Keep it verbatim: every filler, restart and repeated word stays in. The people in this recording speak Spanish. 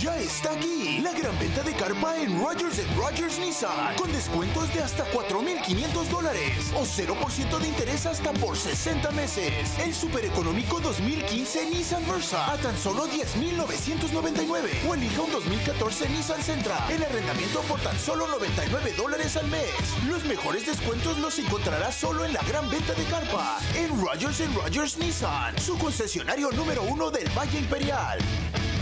Ya está aquí la gran venta de carpa en Rogers and Rogers Nissan, con descuentos de hasta cuatro mil quinientos dólares o cero por ciento de interés hasta por sesenta meses. El super económico dos mil quince Nissan Versa a tan solo diez mil novecientos noventa y nueve, o elija un dos mil catorce Nissan Sentra, el arrendamiento por tan solo noventa y nueve dólares al mes. Los mejores descuentos los encontrarás solo en la gran venta de carpa en Rogers and Rogers Nissan, su concesionario número uno del Valle Imperial.